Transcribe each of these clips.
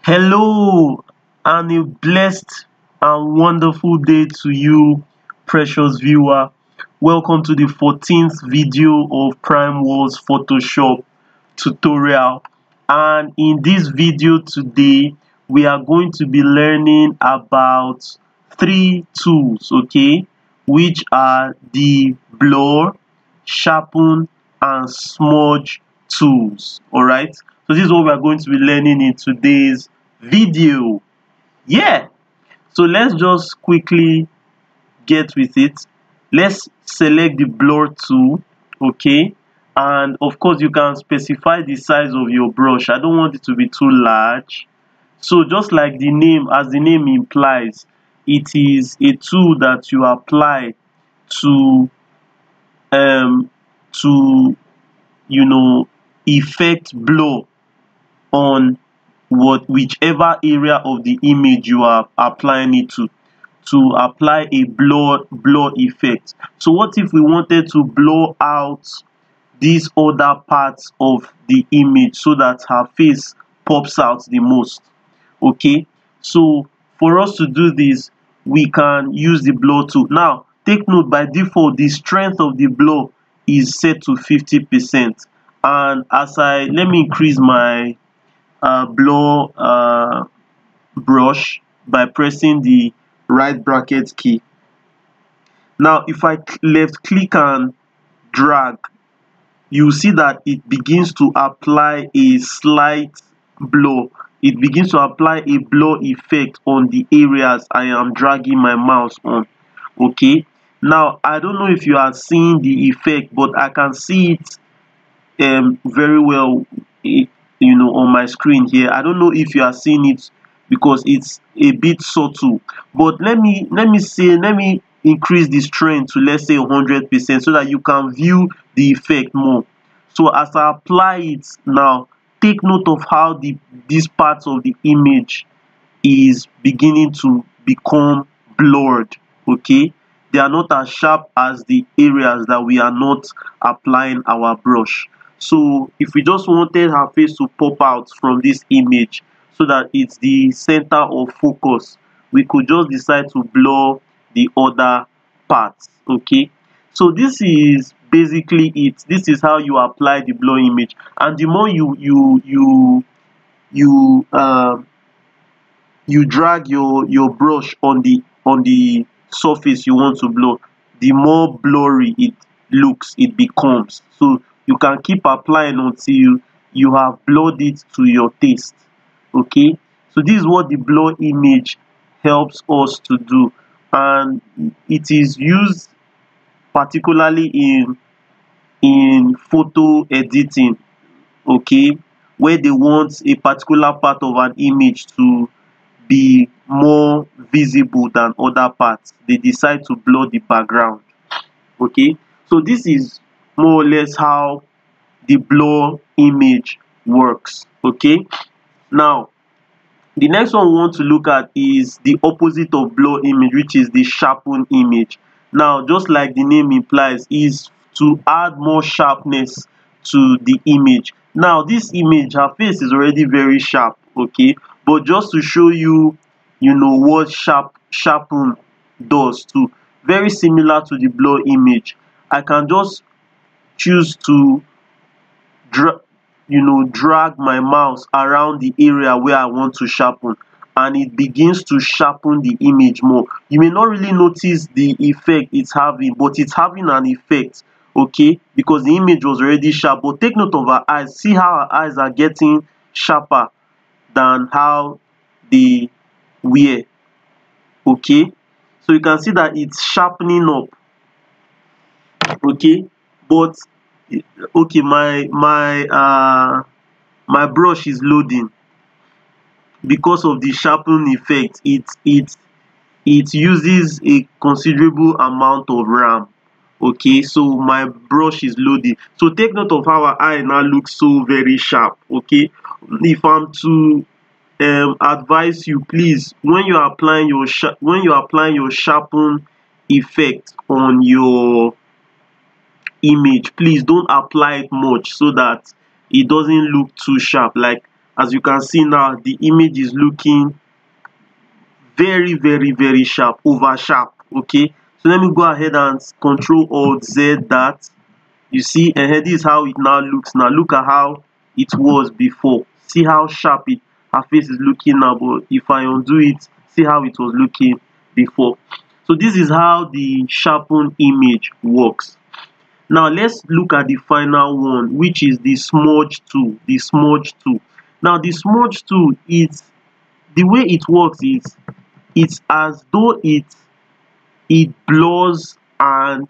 Hello, and a blessed and wonderful day to you, precious viewer. Welcome to the 14th video of Prime Walls Photoshop tutorial. And in this video today, we are going to be learning about three tools, okay, which are the blur, sharpen, and smudge tools. All right, so this is what we are going to be learning in today's video. Yeah, so let's just quickly get with it. Let's select the blur tool, okay, and of course you can specify the size of your brush. I don't want it to be too large. So just like the name, as the name implies, it is a tool that you apply to um to effect blur on whichever area of the image you are applying it to apply a blur effect. So what if we wanted to blur out these other parts of the image so that her face pops out the most? Okay, so for us to do this, we can use the blur tool. Now take note, by default the strength of the blur is set to 50%, and let me increase my blur brush by pressing the right bracket key. Now if I left click and drag, you see that it begins to apply a slight blur. It begins to apply a blur effect on the areas I am dragging my mouse on. Okay, now I don't know if you are seeing the effect, but I can see it very well on my screen here. I don't know if you are seeing it because it's a bit subtle, but let me increase the strength to, let's say, 100%, so that you can view the effect more. So as I apply it now, take note of how these parts of the image is beginning to become blurred. Okay, they are not as sharp as the areas that we are not applying our brush. So if we just wanted her face to pop out from this image so that it's the center of focus, we could just decide to blur the other parts. Okay, so this is basically it. This is how you apply the blur image, and the more you drag your brush on the surface you want to blur, the more blurry it becomes. So you can keep applying until you have blurred it to your taste. Okay, so this is what the blur image helps us to do, and it is used particularly in photo editing. Okay, where they want a particular part of an image to be more visible than other parts, they decide to blur the background. Okay, so this is more or less how the blur image works. Okay, now the next one we want to look at is the opposite of blur image, which is the sharpen image. Now just like the name implies, is to add more sharpness to the image. Now this image, her face is already very sharp, okay, but just to show you what sharpen does too, very similar to the blur image, I can just choose to drag my mouse around the area where I want to sharpen, and it begins to sharpen the image more. You may not really notice the effect it's having, but it's having an effect, okay, because the image was already sharp. But take note of her eyes. See how her eyes are getting sharper than how they were. Okay, so you can see that it's sharpening up. Okay, but okay, my brush is loading. Because of the sharpen effect, it uses a considerable amount of RAM. Okay, so my brush is loading. So take note of how our eye now looks so very sharp. Okay, if I'm to advise you, please, when you are applying your sharpen effect on your image, please don't apply it much so that it doesn't look too sharp. Like, As you can see now, the image is looking very sharp, over sharp. Okay, so let me go ahead and Control Alt Z that. You see, and this is how it now looks. Now look at how it was before. See how sharp her face is looking now. But if I undo it, see how it was looking before. So this is how the sharpen image works. Now let's look at the final one, which is the smudge tool. The smudge tool. Now the smudge tool is, the way it works is, it's as though it blurs and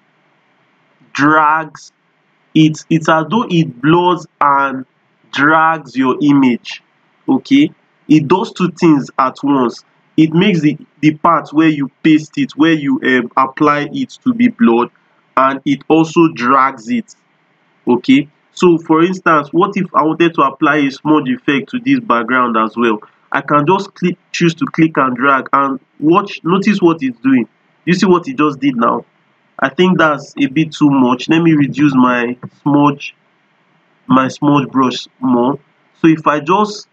drags. It's as though it blurs and drags your image. Okay, it does two things at once. It makes the part where you paste it, where you apply it, to be blurred, and it also drags it. Okay, so for instance, what if I wanted to apply a smudge effect to this background as well? I can just choose to click and drag, and notice what it's doing. You see what it just did now? I think that's a bit too much. Let me reduce my smudge brush more. So if I just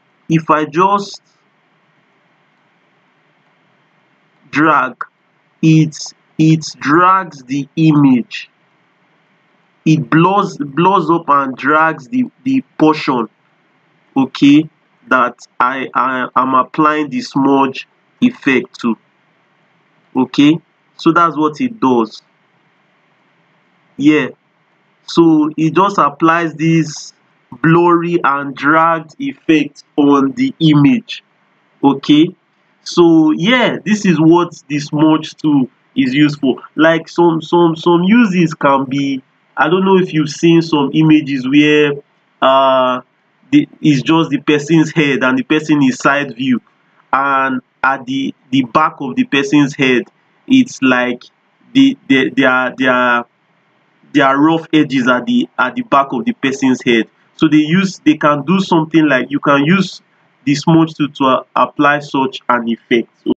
drag, it drags the image. It blurs up and drags the portion, okay, that I am applying the smudge effect to. Okay, so that's what it does. Yeah, so it just applies this blurry and dragged effect on the image. Okay, so yeah, this is what the smudge tool is used for. Like some uses can be, I don't know if you've seen some images where it's just the person's head and the person is side view, and at the back of the person's head, it's like there are rough edges at the back of the person's head. So they can do something like, you can use the smudge tool to apply such an effect.